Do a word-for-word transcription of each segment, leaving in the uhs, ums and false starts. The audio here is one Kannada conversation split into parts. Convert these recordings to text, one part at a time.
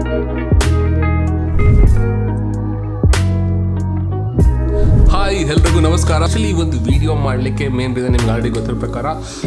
ಹಾಯ್ ಎಲ್ರಿಗೂ ನಮಸ್ಕಾರ. ಆಕ್ಚುಲಿ ಈ ಒಂದು ವಿಡಿಯೋ ಮಾಡಲಿಕ್ಕೆ ಮೇನ್ ರೀಸನ್ ನಿಮ್ಗೆ ಆಲ್ರೆಡಿ ಗೊತ್ತಿರೋ ಪ್ರಕಾರ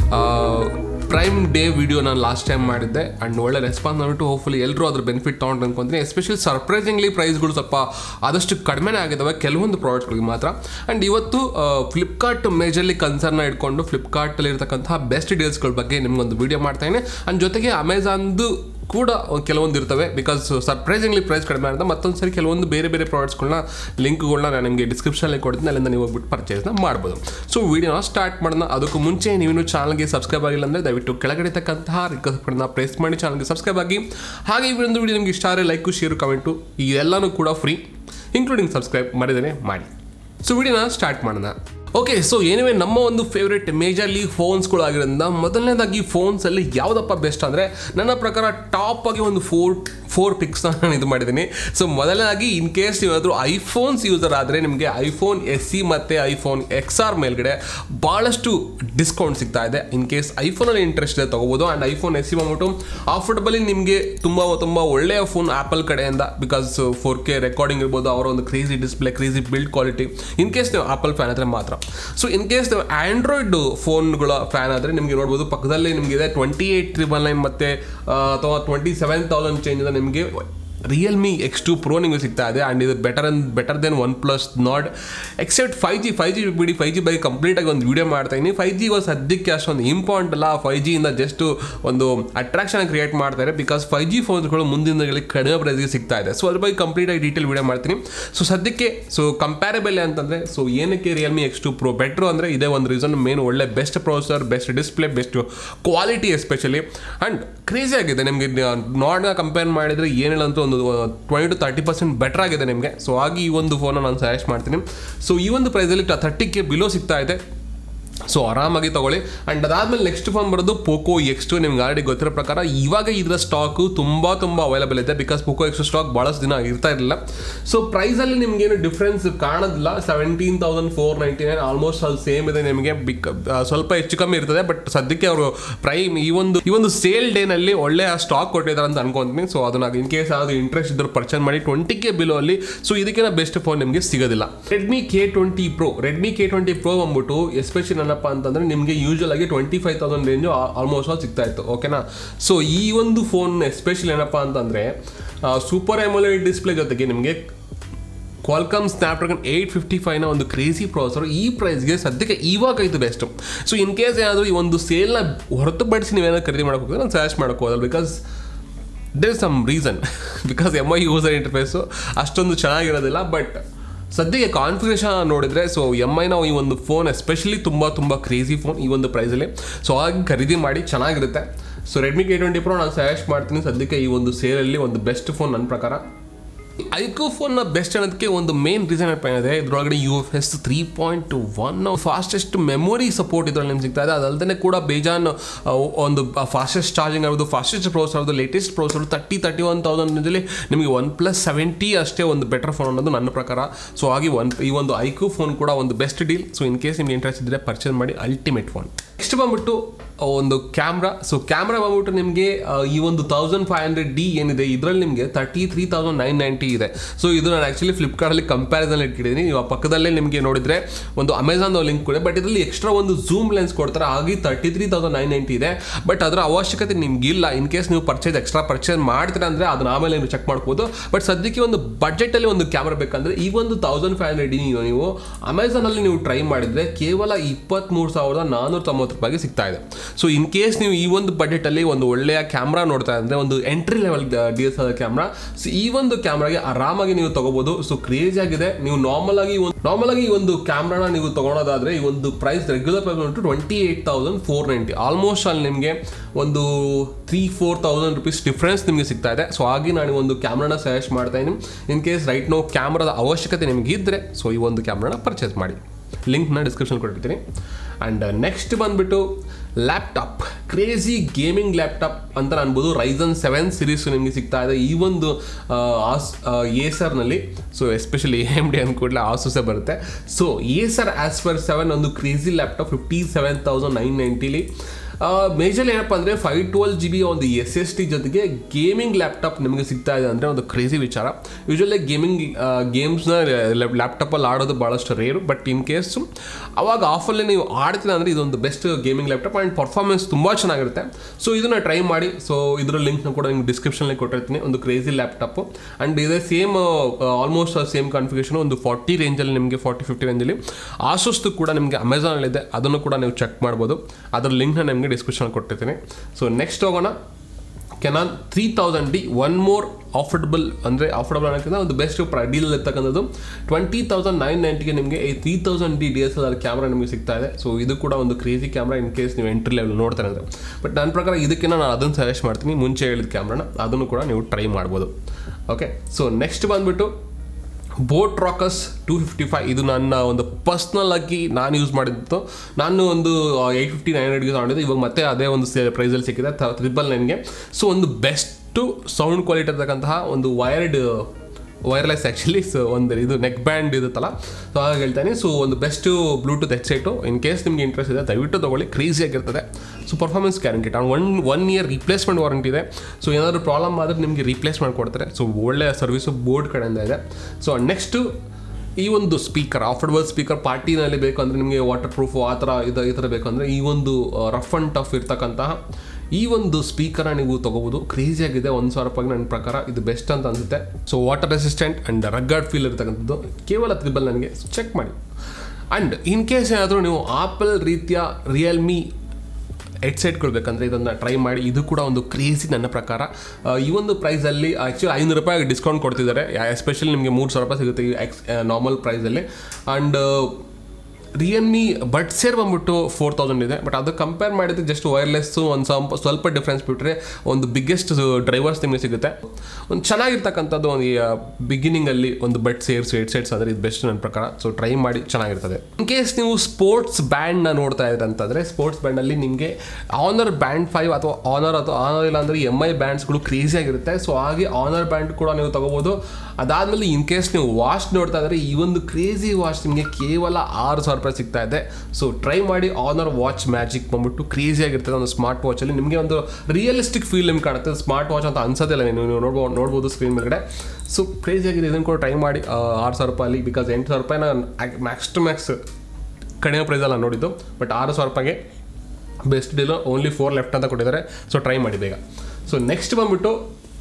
ಪ್ರೈಮ್ ಡೇ ವಿಡಿಯೋ ನಾನು ಲಾಸ್ಟ್ ಟೈಮ್ ಮಾಡಿದ್ದೆ ಆ್ಯಂಡ್ ಒಳ್ಳೆ ರೆಸ್ಪಾನ್ಸ್ ನೋಡಿಬಿಟ್ಟು ಹೋಪ್ಫುಲಿ ಎಲ್ಲರೂ ಅದ್ರ ಬೆನಿಫಿಟ್ ತೊಗೊಂಡು ಅನ್ಕೊಂತೀನಿ. ಎಸ್ಪೆಷಲಿ ಸರ್ಪ್ರೈಸಿಂಗ್ಲಿ ಪ್ರೈಸ್ಗಳು ಸ್ವಲ್ಪ ಆದಷ್ಟು ಕಡಿಮೆನೇ ಆಗಿದ್ದಾವೆ ಕೆಲವೊಂದು ಪ್ರಾಡಕ್ಟ್ಗಳಿಗೆ ಮಾತ್ರ. ಆ್ಯಂಡ್ ಇವತ್ತು ಫ್ಲಿಪ್ಕಾರ್ಟ್ ಮೇಜರ್ಲಿ ಕನ್ಸರ್ನ ಇಟ್ಕೊಂಡು ಫ್ಲಿಪ್ಕಾರ್ಟಲ್ಲಿ ಇರ್ತಕ್ಕಂತಹ ಬೆಸ್ಟ್ ಡೀಲ್ಸ್ಗಳ ಬಗ್ಗೆ ನಿಮ್ಗೊಂದು ವಿಡಿಯೋ ಮಾಡ್ತಾಯಿದ್ದೀನಿ. ಆ್ಯಂಡ್ ಜೊತೆಗೆ ಅಮೆಝಾನ್ದು ಕೂಡ ಕೆಲವೊಂದು ಇರ್ತವೆ, ಬಿಕಾಸ್ ಸರ್ಪ್ರೈಸಿಂಗ್ಲಿ ಪ್ರೈಸ್ ಕಡಿಮೆ ಆಗುತ್ತೆ. ಮತ್ತೊಂದು ಸರಿ ಕೆಲವೊಂದು ಬೇರೆ ಬೇರೆ ಪ್ರಾಡಕ್ಟ್ಸ್ಗಳನ್ನ ಲಿಂಕ್ಗಳನ್ನ ನಾನು ನಿಮಗೆ ಡಿಸ್ಕ್ರಿಪ್ಷನಲ್ಲಿ ಕೊಡ್ತೀನಿ, ಅಲ್ಲಿಂದ ನೀವು ಹೋಗ್ಬಿಟ್ಟು ಪರ್ಚೇಸ್ನ ಮಾಡ್ಬೋದು. ಸೊ ವಿಡಿಯೋನ ಸ್ಟಾರ್ಟ್ ಮಾಡೋಣ. ಅದಕ್ಕೂ ಮುಂಚೆ ನೀವು ಚಾನಲ್ಗೆ ಸಬ್ಸ್ಕ್ರೈಬ್ ಆಗಿಲ್ಲ ಅಂದರೆ ದಯವಿಟ್ಟು ಕೆಳಗಡೆ ತಕ್ಕಂತಹ ರಿಕ್ವೆಸ್ಟ್ಗಳನ್ನ ಪ್ರೆಸ್ ಮಾಡಿ ಚಾನಲ್ಗೆ ಸಬ್ಸ್ಕ್ರೈಬ್ ಆಗಿ. ಹಾಗೆ ಈ ಒಂದು ವಿಡಿಯೋ ನಿಮಗೆ ಇಷ್ಟ ಆದರೆ ಲೈಕು ಶೇರು ಕಮೆಂಟು ಈ ಎಲ್ಲನೂ ಕೂಡ ಫ್ರೀ, ಇನ್ಕ್ಲೂಡಿಂಗ್ ಸಬ್ಸ್ಕ್ರೈಬ್ ಮಾಡಿದ್ದೇನೆ ಮಾಡಿ. ಸೊ ವಿಡಿಯೋನ ಸ್ಟಾರ್ಟ್ ಮಾಡೋಣ. ಓಕೆ, ಸೊ ಏನಿವೆ ನಮ್ಮ ಒಂದು ಫೇವ್ರೇಟ್ ಮೇಜರ್ಲಿ ಫೋನ್ಸ್ಗಳು ಆಗಿರೋದ್ರಿಂದ ಮೊದಲನೇದಾಗಿ ಫೋನ್ಸಲ್ಲಿ ಯಾವುದಪ್ಪ ಬೆಸ್ಟ್ ಅಂದರೆ ನನ್ನ ಪ್ರಕಾರ ಟಾಪ್ ಆಗಿ ಒಂದು ಫೋರ್ ಫೋರ್ ಪಿಕ್ಸ್ನ ನಾನು ಇದು ಮಾಡಿದ್ದೀನಿ. ಸೊ ಮೊದಲನೇದಾಗಿ ಇನ್ ಕೇಸ್ ನೀವಾದರೂ ಐಫೋನ್ಸ್ ಯೂಸರ್ ಆದರೆ ನಿಮಗೆ ಐಫೋನ್ ಎಸ್ ಸಿ ಮತ್ತು ಐಫೋನ್ ಎಕ್ಸ್ ಆರ್ ಮೇಲ್ಗಡೆ ಭಾಳಷ್ಟು ಡಿಸ್ಕೌಂಟ್ ಸಿಗ್ತಾ ಇದೆ. ಇನ್ ಕೇಸ್ ಐಫೋನಲ್ಲಿ ಇಂಟ್ರೆಸ್ಟ್ ಇದೆ ತೊಗೋಬೋದು. ಆ್ಯಂಡ್ ಐಫೋನ್ ಎಸ್ ಸಿ ಬಂದ್ಬಿಟ್ಟು ಆಫರ್ಡಬಲಿ ನಿಮಗೆ ತುಂಬ ತುಂಬ ಒಳ್ಳೆಯ ಫೋನ್ ಆ್ಯಪಲ್ ಕಡೆಯಿಂದ, ಬಿಕಾಸ್ ಫೋರ್ ಕೆ ರೆಕಾರ್ಡಿಂಗ್ ಇರ್ಬೋದು, ಅವರ ಒಂದು crazy display, crazy build quality. In case ನೀವು ಆ್ಯಪಲ್ ಫ್ಯಾನ್ ಆದರೆ ಮಾತ್ರ. ಸೊ ಇನ್ ಕೇಸ್ ನೀವು ಆ್ಯಂಡ್ರಾಯ್ಡ್ ಫೋನ್ಗಳ ಫ್ಯಾನ್ ಆದರೆ ನಿಮಗೆ ನೋಡ್ಬೋದು ಪಕ್ಕದಲ್ಲಿ ನಿಮಗಿದೆ ಟ್ವೆಂಟಿ ಏಯ್ಟ್ ತ್ರಿಬಲ್ ನೈನ್ ಮತ್ತು ಅಥವಾ ಟ್ವೆಂಟಿ ಸೆವೆನ್ ತೌಸಂಡ್ ಚೇಂಜಿಂದ ನಿಮಗೆ ರಿಯಲ್ಮಿ ಎಕ್ಸ್ ಟು ಪ್ರೋ ನಿಮಗೆ ಸಿಗ್ತಾ ಇದೆ. ಆ್ಯಂಡ್ ಇದು better and better than OnePlus not except five G five G ಬಿಡಿ ಫೈವ್ ಜಿ ಬಗ್ಗೆ ಕಂಪ್ಲೀಟಾಗಿ ಒಂದು ವೀಡಿಯೋ ಮಾಡ್ತಾಯಿದ್ದೀನಿ. ಫೈವ್ ಜಿ ಇವಾಗ ಸದ್ಯಕ್ಕೆ ಅಷ್ಟೊಂದು ಇಂಪಾರ್ಟೆಂಟ್ ಅಲ್ಲ. ಫೈವ್ ಜಿಯಿಂದ ಜಸ್ಟ್ ಒಂದು ಅಟ್ರಾಕ್ಷನ್ ಕ್ರಿಯೇಟ್ ಮಾಡ್ತಾರೆ, ಬಿಕಾಸ್ ಫೈವ್ ಜಿ ಫೋನ್ಸ್ಗಳು ಮುಂದಿನ ದಿನಗಳಲ್ಲಿ ಕಡಿಮೆ ಪ್ರೈಸ್ಗೆ ಸಿಗ್ತಾ ಇದೆ. ಸೊ ಅದ್ರ ಬಗ್ಗೆ ಕಂಪ್ಲೀಟಾಗಿ ಡೀಟೇಲ್ ವೀಡಿಯೋ ಮಾಡ್ತೀನಿ. ಸೊ ಸದ್ಯಕ್ಕೆ ಸೊ ಕಂಪ್ಯಾರೇಬಲ್ ಅಂತಂದರೆ ಸೊ ಏನಕ್ಕೆ Realme X two pro better ಅಂದರೆ ಇದೇ ಒಂದು ರೀಸನ್ ಮೇನ್. ಒಳ್ಳೆ best processor, best display, best quality especially. And crazy ಆಗಿದೆ ನಿಮಗೆ ನಾಟ್ನ ಕಂಪೇರ್ ಮಾಡಿದರೆ ಏನಿಲ್ಲ ಅಂತ ಒಂದು twenty to thirty percent better ಆಗಿದೆ ನಿಮಗೆ. ಸೊ ಆಗಿ ಈ ಒಂದು ಫೋನ ನಾನು ಸಜೆಸ್ಟ್ ಮಾಡ್ತೀನಿ. ಸೊ ಈ ಒಂದು ಪ್ರೈಸಲ್ಲಿ ತರ್ಟಿ ಕೆ ಬಿಲೋ ಸಿಗ್ತಾ ಇದೆ. ಸೊ ಆರಾಮಾಗಿ ತೊಗೊಳ್ಳಿ. ಆ್ಯಂಡ್ ಅದಾದಮೇಲೆ ನೆಕ್ಸ್ಟ್ ಫೋನ್ ಬರೋದು ಪೋಕೋ ಎಕ್ಸ್ ಟು. ನಿಮ್ಗೆ ಆಲ್ರೆಡಿ ಗೊತ್ತಿರೋ ಪ್ರಕಾರ ಇವಾಗ ಇದರ ಸ್ಟಾಕು ತುಂಬ ತುಂಬ ಅವೈಲೇಬಲ್ ಇದೆ, because Poco X two stock ಭಾಳಷ್ಟು ದಿನ ಇರ್ತಾ ಇರಲಿಲ್ಲ. ಸೊ ಪ್ರೈಸಲ್ಲಿ ನಿಮಗೇನು ಡಿಫ್ರೆನ್ಸ್ ಕಾಣೋದಿಲ್ಲ. Seventeen thousand four ninety nine almost ಅಲ್ಲಿ ಸೇಮ್ ಇದೆ ನಿಮಗೆ. ಬಿಕ್ ಸ್ವಲ್ಪ ಹೆಚ್ಚು ಕಮ್ಮಿ ಇರ್ತದೆ, ಬಟ್ ಸದ್ಯಕ್ಕೆ ಅವರು ಪ್ರೈಮ್ ಈ ಒಂದು ಈ ಒಂದು ಸೇಲ್ ಡೇನಲ್ಲಿ ಒಳ್ಳೆಯ ಸ್ಟಾಕ್ ಕೊಟ್ಟಿದ್ದಾರೆ ಅಂತ ಅನ್ಕೊಂತೀನಿ. ಸೊ ಅದನ್ನ ಇನ್ ಕೇಸ್ ಯಾವುದು ಇಂಟ್ರೆಸ್ಟ್ ಇದ್ದರೂ ಪರ್ಚೇಸ್ ಮಾಡಿ ಟ್ವೆಂಟಿ ಕೆ ಬಿಲೋ ಅಲ್ಲಿ. ಸೊ ಇದಕ್ಕಿಂತ ಬೆಸ್ಟ್ ಫೋನ್ ನಿಮಗೆ ಸಿಗೋದಿಲ್ಲ. Redmi K twenty pro Redmi K twenty pro ಬಂದ್ಬಿಟ್ಟು ಎಸ್ಪೆಷಲಿ ನನ್ನ ಅಂತಂದ್ರೆ ನಿಮಗೆ ಯೂಶುವಲ್ ಆಗಿ twenty five thousand range almost all ಸಿಗ್ತಾ ಇತ್ತು. ಓಕೆನಾ. ಸೊ ಈ ಒಂದು ಫೋನ್ ಎಸ್ಪೆಷಲಿ ಏನಪ್ಪ ಅಂತಂದರೆ ಸೂಪರ್ ಎಮೋಲೆಡ್ ಡಿಸ್ಪ್ಲೇ ಜೊತೆಗೆ ನಿಮಗೆ ಕ್ವಾಲ್ಕಾಮ್ ಸ್ನ್ಯಾಪ್ಡ್ರಾಗನ್ ಏಯ್ಟ್ ಫಿಫ್ಟಿ ಫೈವ್ನ ಒಂದು ಕ್ರೇಜಿ ಪ್ರೊಸೆಸರ್ ಈ ಪ್ರೈಸ್ಗೆ ಸದ್ಯಕ್ಕೆ ಇವಾಗ ಇದು ಬೆಸ್ಟು. ಸೊ ಇನ್ ಕೇಸ್ ಏನಾದರೂ ಈ ಒಂದು ಸೇಲ್ನ ಹೊರತುಪಡಿಸಿ ನೀವೇನಾದ್ರು ಖರೀದಿ ಮಾಡೋಕೆ ಹೋಗಿದ್ರೆ ನಾನು ಸಜೆಸ್ಟ್ ಮಾಡೋಕೆ ಹೋದಲ್ಲ, because there is some reason. Because M I user interface ಅಷ್ಟೊಂದು ಚೆನ್ನಾಗಿರೋದಿಲ್ಲ. ಬಟ್ ಸದ್ಯಕ್ಕೆ ಕಾನ್ಫಿಗರೇಷನ್ ನೋಡಿದರೆ ಸೊ ಎಮ್ ಐನ ಈ ಒಂದು ಫೋನ್ ಎಸ್ಪೆಷಲಿ ತುಂಬ ತುಂಬ ಕ್ರೇಜಿ ಫೋನ್ ಈ ಒಂದು ಪ್ರೈಸಲ್ಲಿ. ಸೊ ಹಾಗೆ ಖರೀದಿ ಮಾಡಿ ಚೆನ್ನಾಗಿರುತ್ತೆ. So Redmi K twenty pro ನಾನು ಸಜೆಸ್ಟ್ ಮಾಡ್ತೀನಿ ಸದ್ಯಕ್ಕೆ ಈ ಒಂದು ಸೇಲಲ್ಲಿ ಒಂದು ಬೆಸ್ಟ್ ಫೋನ್ ನನ್ನ ಪ್ರಕಾರ. ಐಕೋ ಫೋನ್ನ ಬೆಸ್ಟ್ ಅನ್ನೋದಕ್ಕೆ ಒಂದು ಮೇನ್ ರೀಸನ್ ಏನಪ್ಪ ಏನಿದೆ, ಇದರೊಳಗಡೆ U S S three point one fastest memory support ಇದರಲ್ಲಿ ನಿಮ್ಗೆ ಸಿಗ್ತಾ ಇದೆ. ಅದಲ್ಲದೆ ಕೂಡ ಬೇಜಾನ್ ಒಂದು ಫಾಸ್ಟೆಸ್ಟ್ ಚಾರ್ಜಿಂಗ್ ಆಗೋದು, ಫಾಸ್ಟೆಸ್ಟ್ ಪ್ರೋಸೆಸರ್ ಆಗೋದು, latest processor thirty thirty one ತೌಸಂಡ್ನಲ್ಲಿ ನಿಮಗೆ ಒನ್ ಪ್ಲಸ್ ಸೆವೆಂಟಿ ಅಷ್ಟೇ ಒಂದು ಬೆಟರ್ ಫೋನ್ ಅನ್ನೋದು ನನ್ನ ಪ್ರಕಾರ. ಸೊ ಹಾಗೆ ಒನ್ ಈ ಒಂದು ಐಕೋ ಫೋನ್ ಕೂಡ ಒಂದು best deal. So in case ನಿಮ್ಗೆ ಇಂಟ್ರೆಸ್ಟ್ ಇದ್ದರೆ ಪರ್ಚೇಸ್ ಮಾಡಿ, ಅಲ್ಟಿಮೇಟ್ ಫೋನ್. ನೆಕ್ಸ್ಟ್ ಬಂದ್ಬಿಟ್ಟು ಒಂದು ಕ್ಯಾಮ್ರಾ. ಸೊ ಕ್ಯಾಮ್ರಾ ಬಂದ್ಬಿಟ್ಟು ನಿಮಗೆ ಈ ಒಂದು ತೌಸಂಡ್ ಫೈವ್ ಹಂಡ್ರೆಡ್ ಡಿ ಏನಿದೆ ಇದರಲ್ಲಿ ನಿಮಗೆ thirty three thousand nine ninety ಇದೆ. ಸೊ ಇದು ನಾನು ಆ್ಯಕ್ಚುಲಿ ಫ್ಲಿಪ್ಕಾರ್ಟಲ್ಲಿ ಕಂಪ್ಯಾರಿಸನ್ ಇಟ್ಟಿದ್ದೀನಿ. ಇವಾಗ ಪಕ್ಕದಲ್ಲೇ ನಿಮಗೆ ನೋಡಿದರೆ ಒಂದು ಅಮೆಝಾನ್ ಲಿಂಕ್ ಕೂಡ, ಬಟ್ ಇದರಲ್ಲಿ ಎಕ್ಸ್ಟ್ರಾ ಒಂದು ಝೂಮ್ ಲೆನ್ಸ್ ಕೊಡ್ತಾರೆ. ಹಾಗೆ thirty three thousand nine ninety ಇದೆ, ಬಟ್ ಅದರ ಅವಶ್ಯಕತೆ ನಿಮಗಿಲ್ಲ. ಇನ್ ಕೇಸ್ ನೀವು ಪರ್ಚೇಸ್ ಎಕ್ಸ್ಟ್ರಾ ಪರ್ಚೇಸ್ ಮಾಡ್ತೀರಾ ಅಂದರೆ ಅದನ್ನ ಆಮೇಲೆ ನೀವು ಚೆಕ್ ಮಾಡ್ಬೋದು. ಬಟ್ ಸದ್ಯಕ್ಕೆ ಒಂದು ಬಡ್ಜೆಟಲ್ಲಿ ಒಂದು ಕ್ಯಾಮ್ರಾ ಬೇಕಂದರೆ ಈ ಒಂದು ತೌಸಂಡ್ ಫೈವ್ ಹಂಡ್ರೆಡ್ ಡಿ ನೀವು ಅಮೆಝಾನಲ್ಲಿ ನೀವು ಟ್ರೈ ಮಾಡಿದರೆ ಕೇವಲ ಇಪ್ಪತ್ತ್ಮೂರು ಸಾವಿರದ ನಾನ್ನೂರ ತೊಂಬತ್ತು ರೂಪಾಯಿಗೆ ಸಿಗ್ತಾ ಇದೆ. ಸೊ ಇನ್ ಕೇಸ್ ನೀವು ಈ ಒಂದು ಬಜೆಟಲ್ಲಿ ಒಂದು ಒಳ್ಳೆಯ ಕ್ಯಾಮ್ರಾ ನೋಡ್ತಾ ಇದ್ದರೆ ಒಂದು entry level D S R camera, so ಈ ಒಂದು ಕ್ಯಾಮ್ರಾಗೆ ಆರಾಮಾಗಿ ನೀವು ತಗೋಬಹುದು. ಸೊ ಕ್ರೇಜ್ ಆಗಿದೆ. ನೀವು ನಾರ್ಮಲ್ ಆಗಿ ನಾರ್ಮಲ್ ಆಗಿ ಈ ಒಂದು ಕ್ಯಾಮ್ರಾನ ನೀವು ತಗೊಳೋದಾದ್ರೆ ಈ ಒಂದು ಪ್ರೈಸ್ ರೆಗ್ಯುಲರ್ ಪ್ರೈಸ್ ಬಂದ್ಬಿಟ್ಟು twenty eight thousand four ninety almost ಅಲ್ಲಿ ನಿಮಗೆ ಒಂದು three four thousand rupees difference ನಿಮಗೆ ಸಿಗ್ತಾ ಇದೆ. ಸೊ ಹಾಗೆ ನಾನು ಒಂದು ಕ್ಯಾಮ್ರಾನ ಸಜೆಸ್ಟ್ ಮಾಡ್ತಾ ಇದ್ದೀನಿ. ಇನ್ ಕೇಸ್ ರೈಟ್ ನೋ ಕ್ಯಾಮ್ರಾದ ಅವಶ್ಯಕತೆ ನಿಮಗೆ ಇದ್ದರೆ ಸೊ ಈ ಒಂದು ಕ್ಯಾಮ್ರಾನ ಪರ್ಚೇಸ್ ಮಾಡಿ. ಲಿಂಕ್ನ ಡಿಸ್ಕ್ರಿಪ್ಷನ್ ಕೊಟ್ಟಿರ್ತೀನಿ. ಆ್ಯಂಡ್ ನೆಕ್ಸ್ಟ್ ಬಂದುಬಿಟ್ಟು ಲ್ಯಾಪ್ಟಾಪ್, ಕ್ರೇಜಿ ಗೇಮಿಂಗ್ ಲ್ಯಾಪ್ಟಾಪ್ ಅಂತ ಅನ್ಬೋದು. ರೈಸನ್ ಸೆವೆನ್ ಸೀರೀಸ್ ನಿಮಗೆ ಸಿಗ್ತಾ ಇದೆ ಈ ಒಂದು ಆಸ್ ಏಸರ್ನಲ್ಲಿ. So especially A M D ಅಂದ್ಕೂಡಲೇ ಆಸೂಸೇ ಬರುತ್ತೆ. ಸೊ ಏಸರ್ ಆಸ್ಪರ್ ಸೆವೆನ್ ಒಂದು crazy laptop fifty seven thousand nine ನೈಂಟಿಲಿ ಮೇಜರ್ಲಿ ಏನಪ್ಪ ಅಂದರೆ ಫೈವ್ ಟ್ವೆಲ್ ಜಿ ಬಿ ಒಂದು ಎಸ್ ಎಸ್ ಟಿ ಜೊತೆಗೆ ಗೇಮಿಂಗ್ ಲ್ಯಾಪ್ಟಾಪ್ ನಿಮಗೆ ಸಿಗ್ತಾ ಇದೆ ಅಂದರೆ ಒಂದು ಕ್ರೇಜಿ ವಿಚಾರ. ಯೂಶ್ವಲಿ ಗೇಮಿಂಗ್ ಗೇಮ್ಸ್ನ ಲ್ಯಾಪ್ಟಾಪಲ್ಲಿ ಆಡೋದು ಭಾಳಷ್ಟು ರೇರು, ಬಟ್ ಇನ್ ಕೇಸ್ ಅವಾಗ ಆಫಲ್ಲಿ ನೀವು ಆಡ್ತೀರ ಅಂದರೆ ಇದೊಂದು best gaming laptop and performance ತುಂಬ ಚೆನ್ನಾಗಿರುತ್ತೆ. ಸೊ ಇದನ್ನು ಟ್ರೈ ಮಾಡಿ. ಸೊ ಇದರ ಲಿಂಕ್ನ ಕೂಡ ನಿಮ್ಗೆ ಡಿಸ್ಕ್ರಿಪ್ಷನಲ್ಲಿ ಕೊಟ್ಟಿರ್ತೀನಿ. ಒಂದು ಕ್ರೇಜಿ ಲ್ಯಾಪ್ಟಾಪು ಆ್ಯಂಡ್ ಇದೇ ಸೇಮ್ ಆಲ್ಮೋಸ್ಟ್ ಸೇಮ್ ಕಾನ್ಫಿಗರೇಷನ್ ಒಂದು ಫಾರ್ಟಿ ರೇಂಜಲ್ಲಿ ನಿಮಗೆ ಫಾರ್ಟಿ ಫಿಫ್ಟಿ ರೇಂಜಲ್ಲಿ ಆಸೋಸ್ದು ಕೂಡ ನಿಮಗೆ ಅಮೆಝಾನಲ್ಲಿದೆ, ಅದನ್ನು ಕೂಡ ನೀವು ಚೆಕ್ ಮಾಡ್ಬೋದು. ಅದರ ಲಿಂಕ್ನ ನಿಮಗೆ ಡಿಸ್ಕ್ರಿಪ್ಷನ್ ಕೊಟ್ಟಿರ್ತೀನಿ. ಸೊ ನೆಕ್ಸ್ಟ್ ಹೋಗೋಣ Canon three thousand D one more affordable ಅಂದರೆ ಆಫರ್ಡಬಲ್ ಅನ್ನೋಕ್ಕಿಂತ ಒಂದು ಬೆಸ್ಟ್ ಪ್ರೈ ಡೀಲ್ ಇರ್ತಕ್ಕಂಥದ್ದು ಟ್ವೆಂಟಿ ತೌಸಂಡ್ ನೈನ್ ನೈಂಟಿಗೆ ನಿಮಗೆ ಈ three thousand D D S L R camera ನಿಮಗೆ ಸಿಗ್ತಾ ಇದೆ. ಸೊ ಇದು ಕೂಡ ಒಂದು ಕ್ರೇಜಿ ಕ್ಯಾಮ್ರಾ ಇನ್ ಕೇಸ್ ನೀವು ಎಂಟ್ರಿ ಲೆವೆಲ್ ನೋಡ್ತಾರೆ ಅಂದರೆ. ಬಟ್ ನನ್ನ ಪ್ರಕಾರ ಇದಕ್ಕೆ ನಾನು ಅದನ್ನು ಸಜೆಸ್ಟ್ ಮಾಡ್ತೀನಿ, ಮುಂಚೆ ಹೇಳಿದ ಕ್ಯಾಮ್ರಾನ ಅದನ್ನು ಕೂಡ ನೀವು ಟ್ರೈ ಮಾಡ್ಬೋದು. ಓಕೆ, ಸೊ ನೆಕ್ಸ್ಟ್ ಬಂದುಬಿಟ್ಟು boAt Rockerz two fifty five. ಇದು ನನ್ನ ಒಂದು ಪರ್ಸ್ನಲ್ ಆಗಿ ನಾನು ಯೂಸ್ ಮಾಡಿದ್ದು. ನಾನು ಒಂದು ಏಯ್ಟ್ ಫಿಫ್ಟಿ ನೈನ್ ಹಂಡ್ರೆಡ್ಗೆ ತಗೊಂಡಿದ್ದು, ಇವಾಗ ಮತ್ತೆ ಅದೇ ಒಂದು ಪ್ರೈಸಲ್ಲಿ ಸಿಕ್ಕಿದೆ ತ್ರಿಬಲ್ ನೈನ್ಗೆ. ಸೊ ಒಂದು ಬೆಸ್ಟು ಸೌಂಡ್ ಕ್ವಾಲಿಟಿ ಇರ್ತಕ್ಕಂತಹ ಒಂದು ವೈರ್ಡ್ ವೈರ್ಲೆಸ್ ಆ್ಯಕ್ಚುಲಿ ಸೊ ಒಂದು ಇದು ನೆಕ್ ಬ್ಯಾಂಡ್ ಇರುತ್ತಲ್ಲ, ಸೊ ಹಾಗೆ ಹೇಳ್ತಾನೆ. ಸೊ ಒಂದು best Bluetooth headset in case ನಿಮಗೆ ಇಂಟ್ರೆಸ್ಟ್ ಇದೆ ದಯವಿಟ್ಟು ತೊಗೊಳ್ಳಿ, ಕ್ರೇಜಿಯಾಗಿರ್ತದೆ. So performance guarantee one one year replacement warranty ಇದೆ. ಸೊ ಏನಾದರೂ ಪ್ರಾಬ್ಲಮ್ ಆದರೆ ನಿಮಗೆ ರಿಪ್ಲೇಸ್ ಮಾಡಿಕೊಡ್ತಾರೆ. ಸೊ ಒಳ್ಳೆಯ ಸರ್ವಿಸು ಬೋರ್ಡ್ ಕಡೆಯಿಂದ ಇದೆ. ಸೊ ನೆಕ್ಸ್ಟು ಈ ಒಂದು ಸ್ಪೀಕರ್ ಆಫರ್ಡಬಲ್ ಸ್ಪೀಕರ್ ಪಾರ್ಟಿನಲ್ಲಿ ಬೇಕು ಅಂದರೆ ನಿಮಗೆ ವಾಟರ್ ಪ್ರೂಫು ಆ ಥರ ಇದು ಈ ಥರ ಬೇಕು ಅಂದರೆ ಈ ಒಂದು ರಫ್ ಆ್ಯಂಡ್ ಟಫ್ ಇರ್ತಕ್ಕಂತಹ ಈ ಒಂದು ಸ್ಪೀಕರ್ನ ನೀವು ತೊಗೋಬೋದು. ಕ್ರೇಜಿಯಾಗಿದೆ, ಒಂದು ಸಾವಿರ ರೂಪಾಯಿಗೆ ನನ್ನ ಪ್ರಕಾರ ಇದು ಬೆಸ್ಟ್ ಅಂತ ಅನಿಸುತ್ತೆ. So water resistant and rugged feel ಇರ್ತಕ್ಕಂಥದ್ದು ಕೇವಲ ತ್ರಿಬಲ್ ನನಗೆ ಚೆಕ್ ಮಾಡಿ. ಆ್ಯಂಡ್ ಇನ್ ಕೇಸ್ ಏನಾದರೂ ನೀವು ಆಪಲ್ ರೀತಿಯ ರಿಯಲ್ಮಿ ಹೆಡ್ಸೆಟ್ಗಳು ಬೇಕಂದರೆ ಇದನ್ನು ಟ್ರೈ ಮಾಡಿ. ಇದು ಕೂಡ ಒಂದು ಕ್ರೇಜಿ ನನ್ನ ಪ್ರಕಾರ. ಈ ಒಂದು ಪ್ರೈಸಲ್ಲಿ ಆ್ಯಕ್ಚುಲಿ ಐನೂರು ರೂಪಾಯಿ ಡಿಸ್ಕೌಂಟ್ ಕೊಡ್ತಿದ್ದಾರೆ, ಎಸ್ಪೆಷಲಿ ನಿಮಗೆ ಮೂರು ಸಾವಿರ ರೂಪಾಯಿ ಸಿಗುತ್ತೆ ಈ ಎಕ್ಸ್ ನಾರ್ಮಲ್ ಪ್ರೈಸಲ್ಲಿ. ಆ್ಯಂಡ್ ರಿಯಲ್ಮಿ ಬಡ್ ಸೇರ್ ಬಂದ್ಬಿಟ್ಟು ಫೋರ್ ತೌಸಂಡ್ ಇದೆ, ಬಟ್ ಅದು ಕಂಪೇರ್ ಮಾಡಿದರೆ ಜಸ್ಟ್ ವೈರ್ಲೆಸ್ಸು ಒಂದು ಸ್ವಲ್ಪ ಸ್ವಲ್ಪ ಡಿಫ್ರೆನ್ಸ್ ಬಿಟ್ಟರೆ ಒಂದು ಬಿಗ್ಗೆಸ್ಟ್ ಡ್ರೈವರ್ಸ್ ನಿಮಗೆ ಸಿಗುತ್ತೆ. ಒಂದು ಚೆನ್ನಾಗಿರ್ತಕ್ಕಂಥದ್ದು ಒಂದು ಬಿಗಿನಿಂಗಲ್ಲಿ ಒಂದು ಬಡ್ ಸೇರ್ಸ್ ಹೆಡ್ಸೆಟ್ಸ್ ಅಂದರೆ ಇದು ಬೆಸ್ಟ್ ನನ್ನ ಪ್ರಕಾರ. ಸೊ ಟ್ರೈ ಮಾಡಿ, ಚೆನ್ನಾಗಿರ್ತದೆ. ಇನ್ ಕೇಸ್ ನೀವು ಸ್ಪೋರ್ಟ್ಸ್ ಬ್ಯಾಂಡ್ನ ನೋಡ್ತಾ ಇದ್ರೆ ಅಂತಂದರೆ ಸ್ಪೋರ್ಟ್ಸ್ ಬ್ಯಾಂಡಲ್ಲಿ ನಿಮಗೆ ಆನರ್ ಬ್ಯಾಂಡ್ ಫೈವ್ ಅಥವಾ ಆನರ್ ಅಥವಾ ಆನರ್ ಇಲ್ಲ ಅಂದರೆ ಎಮ್ ಐ ಬ್ಯಾಂಡ್ಸ್ಗಳು ಕ್ರೇಜಿಯಾಗಿರುತ್ತೆ. ಸೊ ಹಾಗೆ ಆನರ್ ಬ್ಯಾಂಡ್ ಕೂಡ ನೀವು ತೊಗೋಬೋದು. ಅದಾದಮೇಲೆ ಇನ್ ಕೇಸ್ ನೀವು ವಾಚ್ ನೋಡ್ತಾ ಇದ್ದರೆ ಈ ಒಂದು ಕ್ರೇಜಿ ವಾಚ್ ನಿಮಗೆ ಕೇವಲ ಆರು ಸಾವಿರ ರೂಪಾಯಿ ಸಿಗ್ತಾ ಇದೆ. ಸೊ ಟ್ರೈ ಮಾಡಿ. ಆನರ್ ವಾಚ್ ಮ್ಯಾಜಿಕ್ ಬಂದ್ಬಿಟ್ಟು ಕ್ರೇಜಿಯಾಗಿರ್ತದೆ. ಒಂದು ಸ್ಮಾರ್ಟ್ ವಾಚಲ್ಲಿ ನಿಮಗೆ ಒಂದು ರಿಯಲಿಸ್ಟಿಕ್ ಫೀಲ್ ನಿಮ್ಗೆ ಕಾಣುತ್ತೆ. ಸ್ಮಾರ್ಟ್ ವಾಚ್ ಅಂತ ಅನ್ಸೋದಿಲ್ಲ, ನೀವು ನೀವು ನೋಡ್ಬೋದು ನೋಡ್ಬೋದು ಸ್ಕ್ರೀನ್ ಮೇಲ್ಗಡೆ. ಸೊ ಕ್ರೇಜಿಯಾಗಿದೆ, ಇದನ್ನು ಕೂಡ ಟ್ರೈ ಮಾಡಿ ಆರು ಸಾವಿರ ರೂಪಾಯಲ್ಲಿ. ಬಿಕಾಸ್ ಎಂಟು ಸಾವಿರ ರೂಪಾಯಿನ ಮ್ಯಾಕ್ಸ್ ಟು ಮ್ಯಾಕ್ಸ್ ಕಡಿಮೆ ಪ್ರೈಸಲ್ಲಿ ನಾನು ನೋಡಿದ್ದು, ಬಟ್ ಆರು ಸಾವಿರ ರೂಪಾಯಿಗೆ best deal. Only four left ಅಂತ ಕೊಟ್ಟಿದ್ದಾರೆ. ಸೊ ಟ್ರೈ ಮಾಡಿ ಬೇಗ. ಸೊ ನೆಕ್ಸ್ಟ್ ಬಂದ್ಬಿಟ್ಟು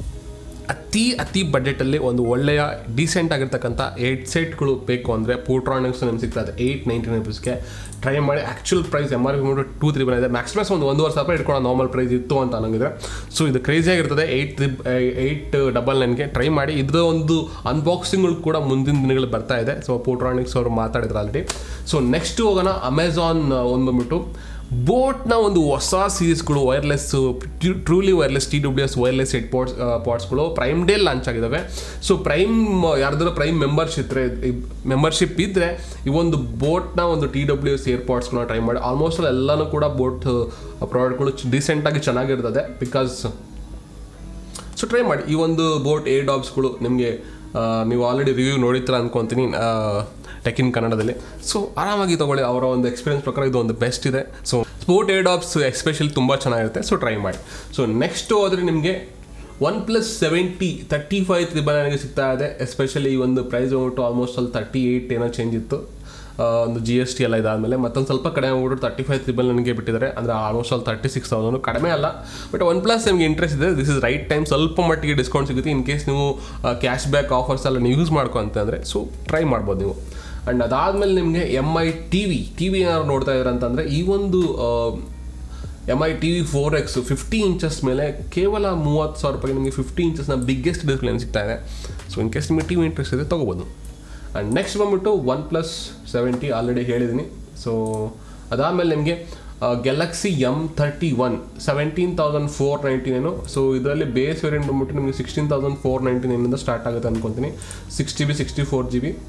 ಅತಿ ಅತಿ ಬಜೆಟಲ್ಲಿ ಒಂದು ಒಳ್ಳೆಯ ಡೀಸೆಂಟ್ ಆಗಿರ್ತಕ್ಕಂಥ ಹೆಡ್ಸೆಟ್ಗಳು ಬೇಕು ಅಂದರೆ ಪೋಟ್ರಾನಿಕ್ಸ್ ನಿಮ್ಗೆ ಸಿಗ್ತದೆ ಏಯ್ಟ್ ನೈಂಟಿ ನೈನ್ ರುಪೀಸ್ಗೆ. ಟ್ರೈ ಮಾಡಿ. Actual price M R P ಬಂದ್ಬಿಟ್ಟು ಟೂ ತ್ರೀ ಬಂದಿದೆ. ಮ್ಯಾಕ್ಸಿಮಸ್ ಒಂದು ಒಂದೂವರೆ ಸಾವಿರ ರೂಪಾಯಿ ಇಟ್ಕೊಳ್ಳೋ ನಾರ್ಮಲ್ ಪ್ರೈಸ್ ಇತ್ತು ಅಂತ ಅನ್ನಂಗಿದ್ರೆ. ಸೊ ಇದು ಕ್ರೇಜಿಯಾಗಿರ್ತದೆ. ಏಯ್ಟ್ ತ್ರಿ ಏಯ್ಟ್ ಡಬಲ್ ನೈನ್ಗೆ ಟ್ರೈ ಮಾಡಿ. ಇದರ ಒಂದು ಅನ್ಬಾಕ್ಸಿಂಗ್ಗಳು ಕೂಡ ಮುಂದಿನ ದಿನಗಳು ಬರ್ತಾ ಇದೆ. ಸೊ ಪೋಟ್ರಾನಿಕ್ಸ್ ಅವರು ಮಾತಾಡಿದ್ರು ಆಲ್ರೆಡಿ. ಸೊ ನೆಕ್ಸ್ಟ್ ಹೋಗೋಣ ಅಮೆಝಾನ್ ಒಂದು ಬಂದ್ಬಿಟ್ಟು ಬೋಟ್ನ ಒಂದು ಹೊಸ ಸೀರೀಸ್ಗಳು wireless truly wireless T W S wireless head pods ಪಾಡ್ಸ್ಗಳು ಪ್ರೈಮ್ ಡೇ ಲಾಂಚ್ ಆಗಿದ್ದಾವೆ. ಸೊ ಪ್ರೈಮ್ ಯಾರ್ದಾರು ಪ್ರೈಮ್ ಮೆಂಬರ್ಶಿಪ್ ಮೆಂಬರ್ಶಿಪ್ ಇದ್ದರೆ ಈ ಒಂದು ಬೋಟ್ನ ಒಂದು ಟಿ ಡಬ್ಲ್ಯೂ ಎಸ್ ಏರ್ ಪಾಡ್ಸ್ಗಳನ್ನ ಟ್ರೈ ಮಾಡಿ. ಆಲ್ಮೋಸ್ಟ್ ಎಲ್ಲನೂ ಕೂಡ ಬೋಟ್ ಪ್ರಾಡಕ್ಟ್ಗಳು ಡೀಸೆಂಟಾಗಿ ಚೆನ್ನಾಗಿರ್ತದೆ. ಬಿಕಾಸ್ ಸೊ ಟ್ರೈ ಮಾಡಿ. ಈ ಒಂದು ಬೋಟ್ ಏರ್ ಡಾಬ್ಸ್ಗಳು ನಿಮಗೆ ನೀವು ಆಲ್ರೆಡಿ ರಿವ್ಯೂ ನೋಡಿರ್ತೀರ ಅಂದ್ಕೊತೀನಿ ಟೆಕ್ ಇನ್ ಕನ್ನಡದಲ್ಲಿ. ಸೊ ಆರಾಮಾಗಿ ತೊಗೊಳ್ಳಿ. ಅವರ ಒಂದು ಎಕ್ಸ್ಪೀರಿಯನ್ಸ್ ಪ್ರಕಾರ ಇದು ಒಂದು ಬೆಸ್ಟ್ ಇದೆ. So sport Airdopes especially ತುಂಬ ಚೆನ್ನಾಗಿರುತ್ತೆ. ಸೊ ಟ್ರೈ ಮಾಡಿ. ಸೊ ನೆಕ್ಸ್ಟ್ ಹೋದರೆ ನಿಮಗೆ one plus seventy thirty five triple ನನಗೆ ಸಿಗ್ತಾ ಇದೆ. ಎಸ್ಪೆಷಲಿ ಈ ಒಂದು ಪ್ರೈಸ್ ಹೋಗ್ಬಿಟ್ಟು ಆಲ್ಮೋಸ್ಟ್ ಅಲ್ಲಿ ತರ್ಟಿ ಏಯ್ಟ್ ಏನೋ ಚೇಂಜ್ ಇತ್ತು, ಒಂದು ಜಿ ಎಸ್ ಟಿ ಎಲ್ಲ ಇದಾದಮೇಲೆ ಮತ್ತೊಂದು ಸ್ವಲ್ಪ ಕಡಿಮೆ ಹೋಗ್ಬಿಟ್ಟು ತರ್ಟಿ ಫೈವ್ ತ್ರಿಬಲ್ ನನಗೆ ಬಿಟ್ಟಿದ್ದಾರೆ. ಅಂದರೆ ಆಲ್ಮೋಸ್ಟ್ ಅಲ್ಲಿ ತರ್ಟಿ ಸಿಕ್ಸ್ ತೌಸಂಡ್ ಕಡಿಮೆ ಅಲ್ಲ. ಬಟ್ ಒನ್ ಪ್ಲಸ್ ನಿಮಗೆ ಇಂಟ್ರೆಸ್ಟ್ ಇದೆ, ದಿಸ್ ಇಸ್ ರೈಟ್ ಟೈಮ್. ಸ್ವಲ್ಪ ಮಟ್ಟಿಗೆ ಡಿಸ್ಕೌಂಟ್ ಸಿಗುತ್ತೆ ಇನ್ ಕೇಸ್ ನೀವು ಕ್ಯಾಶ್ ಬ್ಯಾಕ್ ಆಫರ್ಸ್ ಎಲ್ಲ ನೀವು ಯೂಸ್ ಮಾಡ್ಕೊ ಅಂತಂದರೆ. ಸೊ ಟ್ರೈ ಮಾಡ್ಬೋದು ನೀವು. ಆ್ಯಂಡ್ ಅದಾದಮೇಲೆ ನಿಮಗೆ M I T V T V ಏನಾದ್ರು ನೋಡ್ತಾ ಇದ್ದಾರೆ ಅಂತಂದರೆ ಈ ಒಂದು M I T V four X fifty inches ಮೇಲೆ ಕೇವಲ ಮೂವತ್ತು ಸಾವಿರ ರೂಪಾಯಿಗೆ ನಿಮಗೆ ಫಿಫ್ಟಿ ಇಂಚಸ್ನ ಬಿಗ್ಗೆಸ್ಟ್ ಡಿಸ್ಪ್ಲೇ ಸಿಗ್ತಾ ಇದೆ. ಸೊ ಇನ್ ಕೇಸ್ ನಿಮಗೆ ಟಿ ವಿ ಇಂಟ್ರೆಸ್ಟ್ ಇದೆ ತೊಗೋಬೋದು. ಆ್ಯಂಡ್ ನೆಕ್ಸ್ಟ್ ಬಂದ್ಬಿಟ್ಟು ಒನ್ ಪ್ಲಸ್ ಸೆವೆಂಟಿ ಆಲ್ರೆಡಿ ಹೇಳಿದ್ದೀನಿ. ಸೊ ಅದಾದಮೇಲೆ ನಿಮಗೆ Galaxy M thirty one seventeen thousand four ninety nine. So ಇದರಲ್ಲಿ ಬೇಸ್ ವೇರಿಯಂಟ್ ಬಂದ್ಬಿಟ್ಟು ನಿಮಗೆ ಸಿಕ್ಸ್ಟೀನ್ ತೌಸಂಡ್ ಫೋರ್ ನೈಂಟಿ ನೈನಿಂದ ಸ್ಟಾರ್ಟ್ ಆಗುತ್ತೆ ಅನ್ಕೊತೀನಿ. Six G B sixty four G B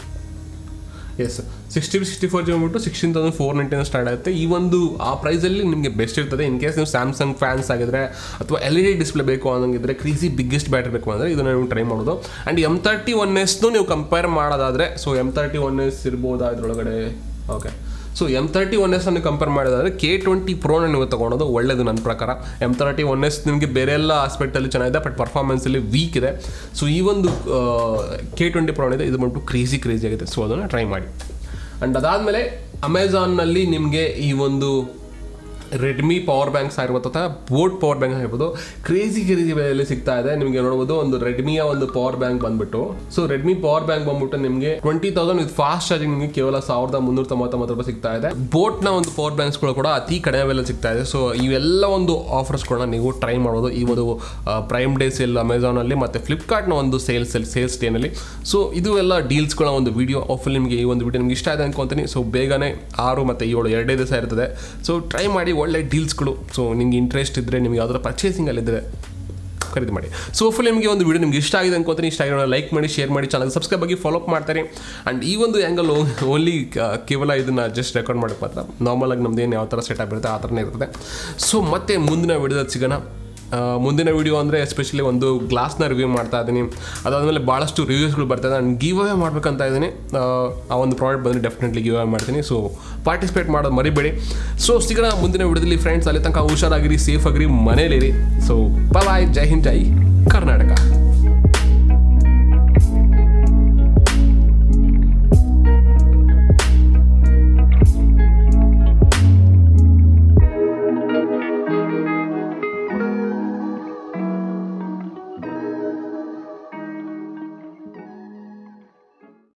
S sixty B sixty four G ಬಂದ್ಬಿಟ್ಟು ಸಿಕ್ಸ್ಟೀನ್ ತೌಸಂಡ್ ಫೋರ್ ನೈಂಟಿನ ಸ್ಟಾರ್ಟ್ ಆಗುತ್ತೆ. ಈ ಒಂದು ಆ ಪ್ರೈಸಲ್ಲಿ ನಿಮಗೆ ಬೆಸ್ಟ್ ಇರ್ತದೆ. ಇನ್ ಕೇಸ್ ನೀವು ಸ್ಯಾಮ್ಸಂಗ್ ಫ್ಯಾನ್ಸ್ ಆಗಿದ್ರೆ ಅಥವಾ ಎಲ್ ಇ ಡಿ ಡಿಸ್ಪ್ಲೇ ಬೇಕು ಅನ್ನೋಂಗಿದ್ರೆ ಕ್ರೀಸಿ ಬಿಗ್ಗೆಸ್ಟ್ ಬ್ಯಾಟ್ರಿ ಬೇಕು ಅಂದರೆ ಇದನ್ನು ನೀವು ಟ್ರೈ ಮಾಡೋದು. ಆ್ಯಂಡ್ ಎಮ್ ತರ್ಟಿ ಒನ್ ಎಸ್ನು ನೀವು ಕಂಪೇರ್ ಮಾಡೋದಾದರೆ so M thirty one S ಇರ್ಬೋದಾ ಇದರೊಳಗಡೆ. Okay so M thirty one S ಅನ್ನು ಕಂಪೇರ್ ಮಾಡಿದ್ರೆ ಕೆ ಟ್ವೆಂಟಿ ಪ್ರೋನ ನೀವು ತೊಗೊಳೋದು ಒಳ್ಳೇದು ನನ್ನ ಪ್ರಕಾರ. ಎಮ್ ತರ್ಟಿ ಒನ್ ಎಸ್ ನಿಮಗೆ ಬೇರೆ ಎಲ್ಲ ಆಸ್ಪೆಕ್ಟಲ್ಲಿ ಚೆನ್ನಾಗಿದೆ, ಬಟ್ ಪರ್ಫಾರ್ಮೆನ್ಸಲ್ಲಿ ವೀಕ್ ಇದೆ. ಸೊ ಈ ಒಂದು ಕೆ ಟ್ವೆಂಟಿ ಪ್ರೋನ್ ಇದೆ, ಇದು ಬಂದ್ಬಿಟ್ಟು ಕ್ರೇಜಿ ಕ್ರೇಜಿ ಆಗಿದೆ. ಸೊ ಅದನ್ನು ಟ್ರೈ ಮಾಡಿ. ಆ್ಯಂಡ್ ಅದಾದಮೇಲೆ ಅಮೆಝಾನ್ನಲ್ಲಿ ನಿಮಗೆ ಈ ಒಂದು ರೆಡ್ಮಿ ಪವರ್ ಬ್ಯಾಂಕ್ಸ್ ಆಗಿರ್ಬೋದು ಅಥವಾ ಬೋಟ್ ಪವರ್ ಬ್ಯಾಂಕ್ ಆಗಿರ್ಬೋದು ಕ್ರೇಜಿ ಕ್ರೇಜಿ ಬೆಲೆಯಲ್ಲಿ ಸಿಗ್ತಾ ಇದೆ. ನಿಮಗೆ ನೋಡ್ಬೋದು ಒಂದು ರೆಡ್ಮಿಯ ಒಂದು ಪವರ್ ಬ್ಯಾಂಕ್ ಬಂದ್ಬಿಟ್ಟು, ಸೊ ರೆಡ್ಮಿ ಪವರ್ ಬ್ಯಾಂಕ್ ಬಂದ್ಬಿಟ್ಟು ನಿಮಗೆ twenty thousand with fast charging ನಿಮಗೆ ಕೇವಲ ಸಾವಿರದ ಮುನ್ನೂರ ತೊಂಬತ್ತೊಂಬತ್ತು ರೂಪಾಯಿ ಸಿಗ್ತಾ ಇದೆ. ಬೋಟ್ನ ಒಂದು ಪವರ್ ಬ್ಯಾಂಕ್ಸ್ಗಳು ಕೂಡ ಅತಿ ಕಡಿಮೆ ಬೆಲೆ ಸಿಗ್ತಾ ಇದೆ. ಸೊ ಇವೆಲ್ಲ ಒಂದು ಆಫರ್ಸ್ಗಳನ್ನ ನೀವು ಟ್ರೈ ಮಾಡ್ಬೋದು ಈ ಒಂದು ಪ್ರೈಮ್ ಡೇ ಸೇಲ್ ಅಮೆಝಾನಲ್ಲಿ ಮತ್ತು ಫ್ಲಿಪ್ಕಾರ್ಟ್ನ ಒಂದು ಸೇಲ್ಸ್ ಸೇಲ್ಸ್ ಡೇನಲ್ಲಿ. ಸೊ ಇದು ಎಲ್ಲ ಡೀಲ್ಸ್ಗಳ ಒಂದು ವಿಡಿಯೋ. ಆಫಲ್ಲಿ ನಿಮಗೆ ಈ ಒಂದು ವಿಡಿಯೋ ನಿಮ್ಗೆ ಇಷ್ಟ ಆಗಿದೆ ಅನ್ಕೊಂತೀನಿ. ಸೊ ಬೇಗನೆ ಆರು ಮತ್ತು ಏಳು ಎರಡೇ ದಿವಸ ಇರ್ತದೆ. ಸೊ ಟ್ರೈ ಮಾಡಿ, ಒಳ್ಳೆ ಡೀಲ್ಸ್ಗಳು. ಸೊ ನಿಮ್ಗೆ ಇಂಟ್ರೆಸ್ಟ್ ಇದ್ದರೆ, ನಿಮಗೆ ಯಾವ್ದಾರ ಪರ್ಚೇಸಿಂಗಲ್ಲಿದ್ದರೆ ಖರೀದಿ ಮಾಡಿ. ಸೊ ಫುಲ್ ನಿಮಗೆ ಒಂದು ವಿಡಿಯೋ ನಿಮ್ಗೆ ಇಷ್ಟ ಆಗಿದೆ ಅನ್ಕೋತೀನಿ. ಇಷ್ಟ ಆಗಿರೋ ಲೈಕ್ ಮಾಡಿ, ಶೇರ್ ಮಾಡಿ, ಚಾನಲ್ ಸಬ್ಸ್ಕ್ರೈಬ್ ಆಗಿ ಫಾಲೋ ಅಪ್ ಮಾಡ್ತಾರೆ. ಆ್ಯಂಡ್ ಈ ಒಂದು ಆ್ಯಂಗಲ್ ಓನ್ಲಿ ಕೇವಲ ಇದನ್ನು ಜಸ್ಟ್ ರೆಕಾರ್ಡ್ ಮಾಡೋಕ್ಕೆ ಮಾತ್ರ. ನಾರ್ಮಲಾಗಿ ನಮ್ದು ಏನು ಯಾವ ಥರ ಸೆಟ್ ಆಗಿರುತ್ತೆ ಆ ಥರನೇ ಇರ್ತದೆ. ಸೊ ಮತ್ತೆ ಮುಂದಿನ ವಿಡಿಯೋದಲ್ಲಿ ಸಿಗೋಣ. ಮುಂದಿನ ವಿಡಿಯೋ ಅಂದರೆ ಎಸ್ಪೆಷಲಿ ಒಂದು ಗ್ಲಾಸ್ನ ರಿವ್ಯೂ ಮಾಡ್ತಾ ಇದ್ದೀನಿ. ಅದಾದಮೇಲೆ ಭಾಳಷ್ಟು ರಿವ್ಯೂಸ್ಗಳು ಬರ್ತಾಯಿದೆ. ನಾನು ಗಿವ್ ಅವೇ ಮಾಡ್ಬೇಕಂತ ಇದ್ದೀನಿ. ಆ ಒಂದು ಪ್ರಾಡಕ್ಟ್ ಬಂದರೆ ಡೆಫಿನೆಟ್ಲಿ ಗಿವ್ ಅವೇ ಮಾಡ್ತೀನಿ. ಸೊ ಪಾರ್ಟಿಸಿಪೇಟ್ ಮಾಡೋದು ಮರಿಬೇಡಿ. ಸೊ ಸಿಗೋಣ ಮುಂದಿನ ವಿಡಿಯೋದಲ್ಲಿ ಫ್ರೆಂಡ್ಸ್. ಅಲ್ಲಿ ತನಕ ಹುಷಾರಾಗಿರಿ, ಸೇಫ್ ಆಗಿರಿ, ಮನೇಲಿರಿ. ಸೊ ಬಾಯ್, ಜೈ ಹಿಂದ್, ಜೈ ಕರ್ನಾಟಕ.